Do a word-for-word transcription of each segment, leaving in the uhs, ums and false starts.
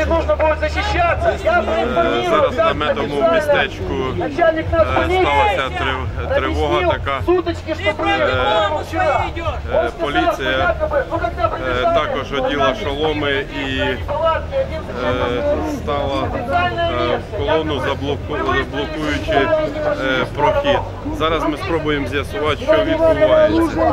нужно будет защищаться, я проинформирую. Зараз в наметовому містечку сталася тривога така. Поліція також оділа шоломи і стала в колону, заблокуючи прохід. Зараз ми спробуємо з'ясувати, що відбувається.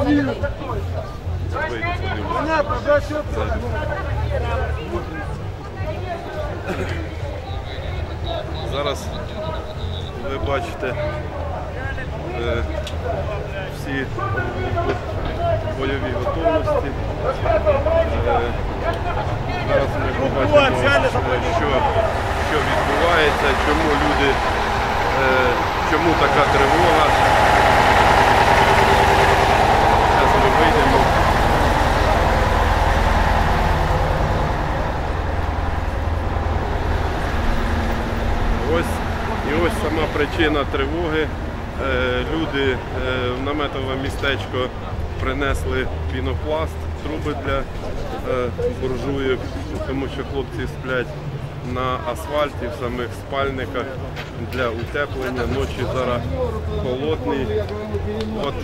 Зараз ви бачите всі бойові готовності. Зараз ми побачимо, що, що відбувається, чому люди, чому така тривога. Зараз ми вийдемо. Ось, і ось сама причина тривоги. Люди в наметове містечко принесли пінопласт, труби для буржуйок, тому що хлопці сплять на асфальті, в самих спальниках для утеплення. Ночі зараз холодні. От.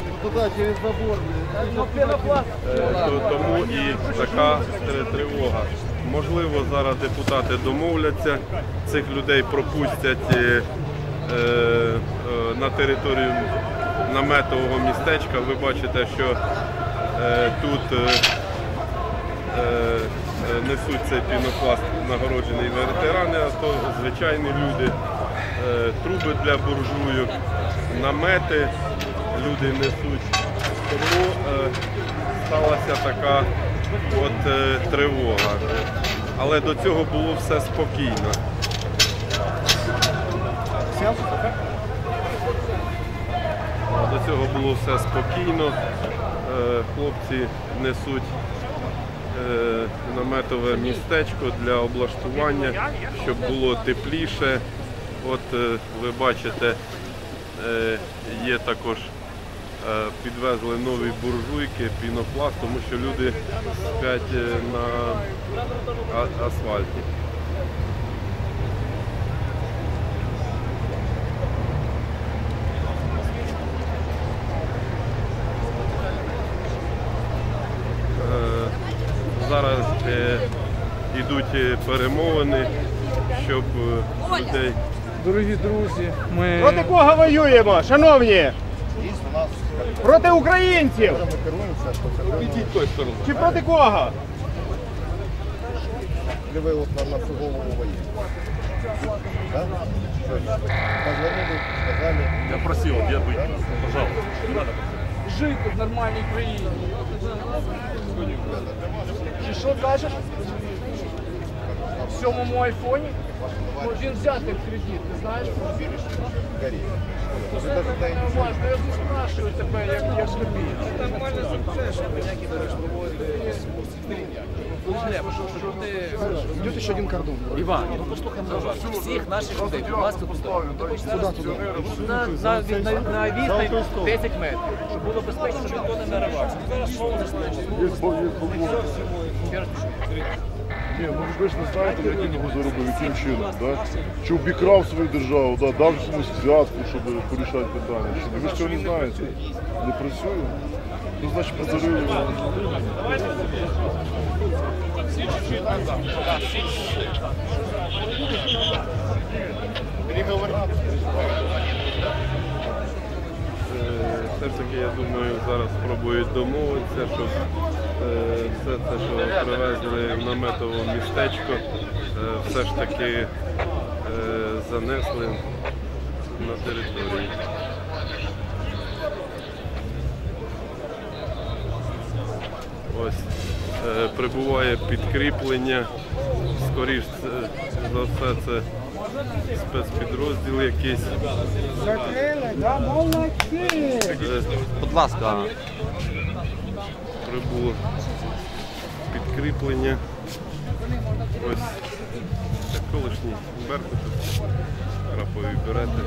Тому і така тривога. Можливо, зараз депутати домовляться, цих людей пропустять на територію наметового містечка. Ви бачите, що тут несуть цей пінопласт нагороджений ветерани, а то звичайні люди, труби для буржуйок, намети люди несуть. Тому сталася така от тривога. Але до цього було все спокійно. До цього було все спокійно. Хлопці несуть наметове містечко для облаштування, щоб було тепліше. От ви бачите, є також, підвезли нові буржуйки, пінопласт, тому що люди сплять на асфальті. Зараз йдуть перемовини, щоб людей... Дорогі друзі, ми... Проти кого воюємо, шановні? Проти українців! Чи проти кого? Вы вот на нашу голову воюете. Да? Позвонили, сказали. Я просил, где быть, пожалуйста. Жити в нормальній країні. Чи що кажеш? В сьомому айфоні? Ну, він взятий в кредит, ти знаєш? Нормально, я не спрашиваю тебе, як, як тобі. Нормально запитаєш, що поняки будеш проводити. Идет еще один кордон. Іван, ну послухай мене, всіх наших людей, будь ласка, туди. На, на, на, на відстань десять метрів, щоб було безпечно, щоб ніхто не наривався. Зараз що вони знають? Ні, ну ви ж не знаєте, як він його заробив, яким чином, да? Чи обікрав свою державу, да? Дав комусь взятку, щоб порішати питання. Ви ж цього не знаєте, не працює. Ну, значить, подарили його. Все ж таки, я думаю, зараз спробують домовитися, щоб все те, що привезли в наметове містечко, все ж таки занесли на територію. Ось прибуває підкріплення, скоріш за все це спецпідрозділ якийсь. Будь ласка. Прибуло підкріплення. Ось колишній Беркут, крапові берети.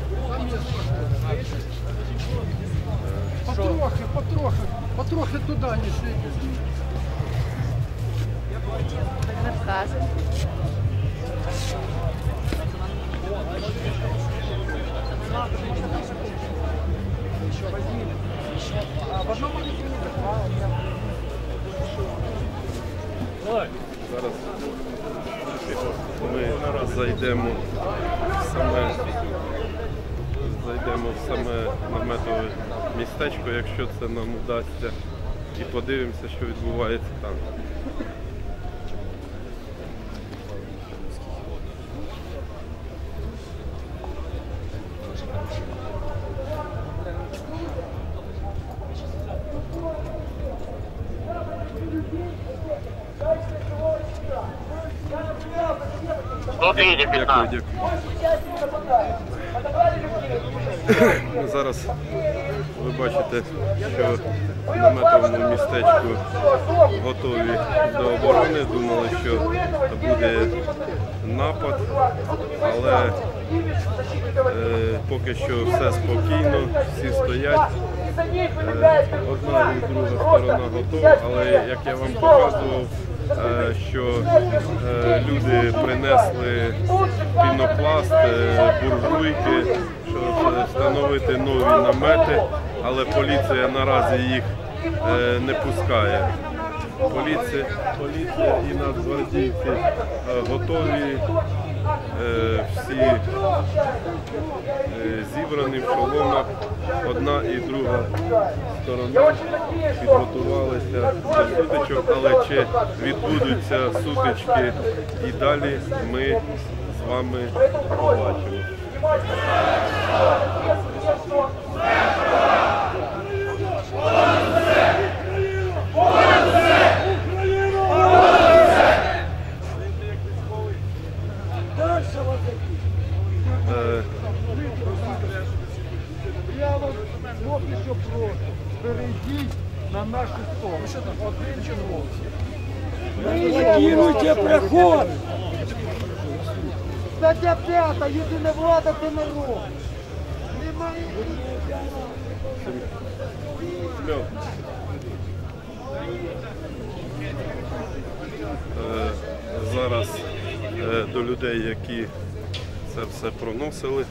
Потрохи, потрохи, потрохи туди, не шли. не вказує. Зараз ми зайдемо в саме, зайдемо в саме наметове містечко, якщо це нам вдасться, і подивимося, що відбувається там. Дякую, дякую. Зараз ви бачите, що в наметовому містечку готові до оборони. Думали, що буде напад, але е, поки що все спокійно, всі стоять. Е, одна і друга сторона готова, але як я вам показував, е, що е, люди принесли пінопласт, е, буржуйки, щоб встановити нові намети, але поліція наразі їх е, не пускає. Поліція, поліція і нацгвардійці е, готові, е, всі е, зібрані в колонах, одна і друга сторона підготувалися до сутичок, але чи відбудуться сутички і далі, ми з вами побачимо. Я вас поки що прошу, перейдіть на нашу сторону. Що там, один чи двох? Блокируйте проход! Стаття п'ята, єдина влада – це народ. Немає. Зараз до людей, які це все проносили.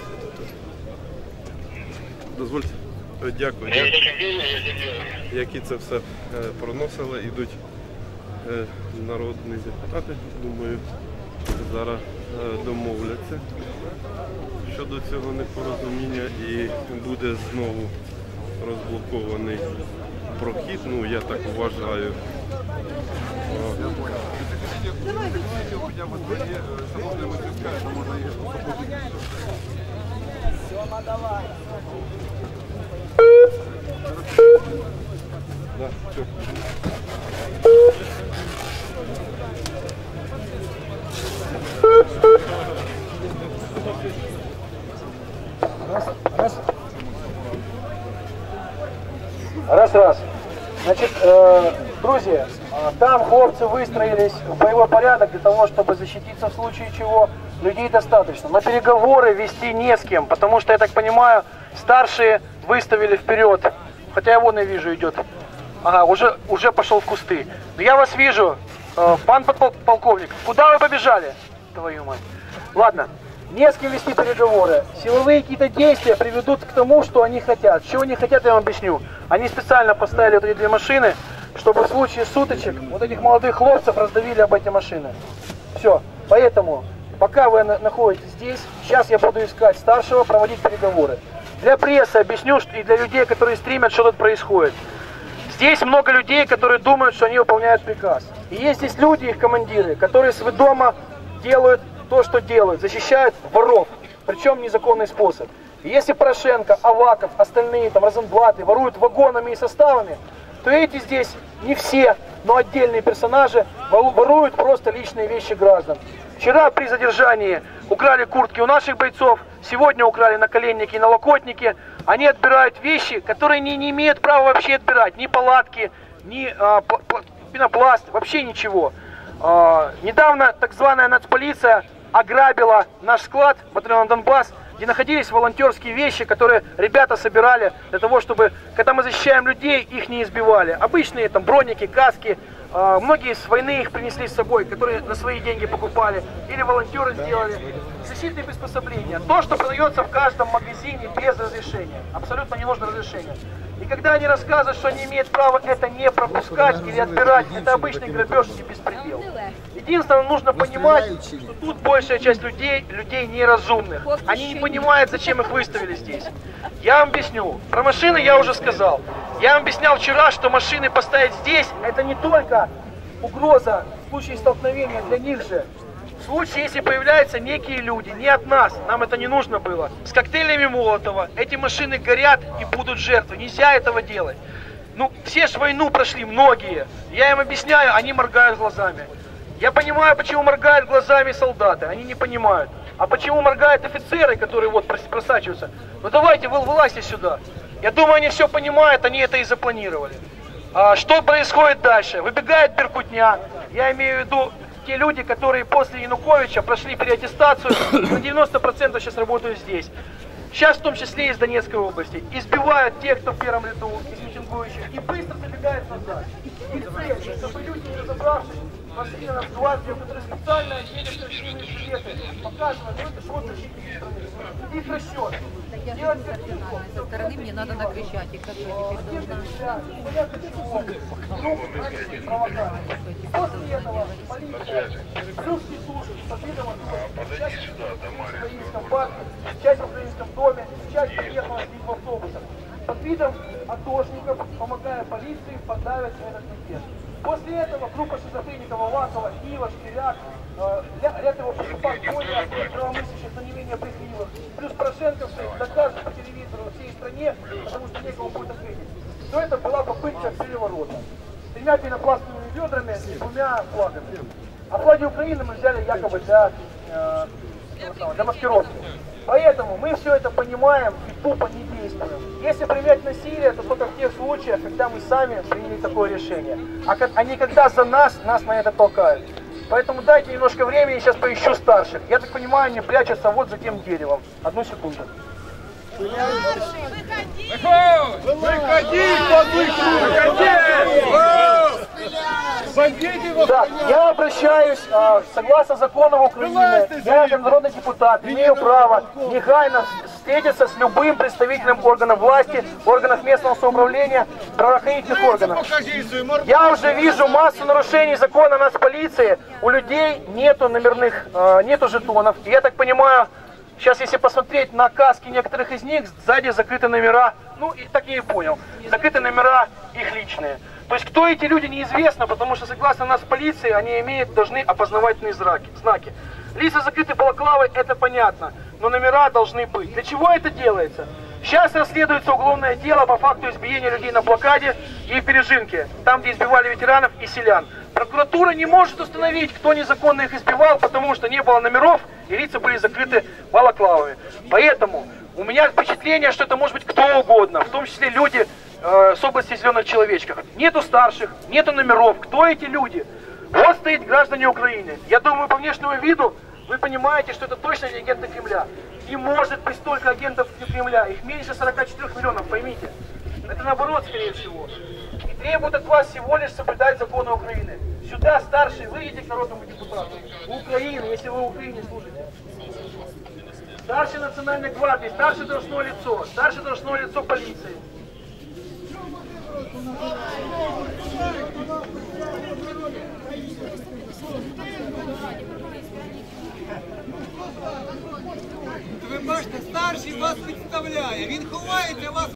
Дозвольте, дякую. Які це все проносили, йдуть народні депутати, думаю, зараз домовляться щодо цього непорозуміння і буде знову розблокований прохід, ну я так вважаю. Да, все. Раз, раз. Значит, э, друзья, там хлопцы выстроились в боевой порядок для того, чтобы защититься в случае чего. Людей достаточно. Но переговоры вести не с кем, потому что, я так понимаю, старшие выставили вперед. Хотя я вон и вижу, идет. Ага, уже, уже пошел в кусты. Но я вас вижу, э, пан полковник. Куда вы побежали? Твою мать. Ладно. Не с кем вести переговоры. Силовые какие-то действия приведут к тому, что они хотят. Чего они хотят, я вам объясню. Они специально поставили вот эти две машины, чтобы в случае суточек вот этих молодых хлопцев раздавили об эти машины. Все. Поэтому, пока вы находитесь здесь, сейчас я буду искать старшего, проводить переговоры. Для прессы объясню, и для людей, которые стримят, что тут происходит. Здесь много людей, которые думают, что они выполняют приказ. И есть здесь люди, их командиры, которые сведомо делают то, что делают, защищают воров, причем незаконный способ. И если Порошенко, Аваков, остальные, там, Розенблаты воруют вагонами и составами, то эти здесь не все, но отдельные персонажи воруют просто личные вещи граждан. Вчера при задержании украли куртки у наших бойцов, сегодня украли наколенники и налокотники. Они отбирают вещи, которые не, не имеют права вообще отбирать, ни палатки, ни а, пенопласт, вообще ничего. А, недавно так званая нацполиция ограбила наш склад батальона Донбасс, где находились волонтерские вещи, которые ребята собирали для того, чтобы, когда мы защищаем людей, их не избивали. Обычные там броники, каски, А, многие с войны их принесли с собой, которые на свои деньги покупали, или волонтеры сделали. Защитные приспособления. То, что продается в каждом магазине без разрешения. Абсолютно не нужно разрешения. И когда они рассказывают, что они имеют право это не пропускать или отбирать, это обычный грабеж и беспредел. Единственное, нужно понимать, что тут большая часть людей, людей неразумных. Они не понимают, зачем их выставили здесь. Я вам объясню. Про машины я уже сказал. Я вам объяснял вчера, что машины поставить здесь, это не только угроза в случае столкновения для них же. В случае, если появляются некие люди, не от нас, нам это не нужно было, с коктейлями Молотова, эти машины горят и будут жертвы. Нельзя этого делать. Ну, все ж войну прошли, многие. Я им объясняю, они моргают глазами. Я понимаю, почему моргают глазами солдаты, они не понимают. А почему моргают офицеры, которые вот просачиваются? Ну давайте, вы вылазьте сюда. Я думаю, они все понимают, они это и запланировали. А что происходит дальше? Выбегает беркутня, я имею в виду те люди, которые после Януковича прошли переаттестацию, на девяносто процентов сейчас работают здесь. Сейчас в том числе из Донецкой области. Избивают тех, кто в первом ряду, из митингующих, и быстро забегают назад. И цель, чтобы люди, не разобравшись, пошли на гвардию, которые специально едут в решение билеты, показывают, что это шот защитники страны. Их расчет. Со стороны мне надо накричать, и как я теперь должна. После этого полиция, русские службы, последовало часть в украинском парке, часть в украинском доме, часть приехала с ним в автобусах. Под видом атошников, помогая полиции, подавить этот мятеж. После этого группа шизофреников Авакова, Ива, Шкиряк, э, ряд его поступак более правомыслящих, но не менее брехливых, плюс порошенковцы докажут по телевизору всей стране, потому что некому будет ответить. Все это была попытка переворота. С тремя пенопластовыми ведрами и двумя флагами. А флаги Украины мы взяли якобы для, э, для маскировки. Поэтому мы все это понимаем и тупо не действуем. Если применять насилие, то только в тех случаях, когда мы сами приняли такое решение. А, а не когда за нас, нас на это толкают. Поэтому дайте немножко времени, сейчас поищу старших. Я так понимаю, они прячутся вот за тем деревом. Одну секунду. Выходи, выходи! Так, я обращаюсь, согласно законам Украины, я как народный депутат имею право негайно встретиться с любым представителем органов власти, органов местного самоуправления, правоохранительных органов. Я уже вижу массу нарушений закона нас полиции, у людей нету номерных, нету жетонов. И я так понимаю, сейчас если посмотреть на каски некоторых из них, сзади закрыты номера, ну и так я и понял, закрыты номера их личные. То есть кто эти люди неизвестно, потому что согласно нас полиции, они имеют, должны опознавательные знаки. знаки. Лица закрыты балаклавой, это понятно, но номера должны быть. Для чего это делается? Сейчас расследуется уголовное дело по факту избиения людей на блокаде и в Пережинке, там где избивали ветеранов и селян. Прокуратура не может установить, кто незаконно их избивал, потому что не было номеров и лица были закрыты балаклавами. Поэтому у меня впечатление, что это может быть кто угодно, в том числе люди э, с области зеленых человечков. Нету старших, нету номеров. Кто эти люди? Вот стоит граждане Украины. Я думаю, по внешнему виду вы понимаете, что это точно не агенты Кремля. Не может быть столько агентов Кремля. Их меньше сорока четырёх миллионов, поймите. Это наоборот, скорее всего. И требуют от вас всего лишь соблюдать законы Украины. Сюда, старшие, выйдите к народному депутату. У Украины, если вы в Украине служите. Старший национальной гвардии, старшее должностное лицо, старшее должностное лицо полиции. Ви бачите, старший вас підставляє, він ховається вас.